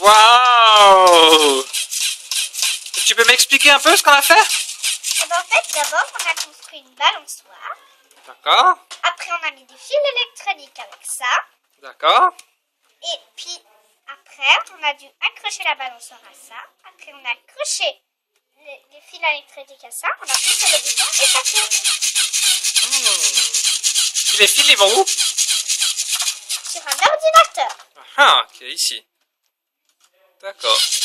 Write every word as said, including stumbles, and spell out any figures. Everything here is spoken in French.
Waouh! Tu peux m'expliquer un peu ce qu'on a fait? Eh ben, en fait, d'abord, on a construit une balançoire. D'accord. Après, on a mis des fils électroniques avec ça. D'accord. Et puis, après, on a dû accrocher la balançoire à ça. Après, on a accroché les, les fils électroniques à ça. On a poussé le bouton et ça tourne. Hmm. Les fils, ils vont où? Sur un ordinateur. Ah, ok, ici. D'accord.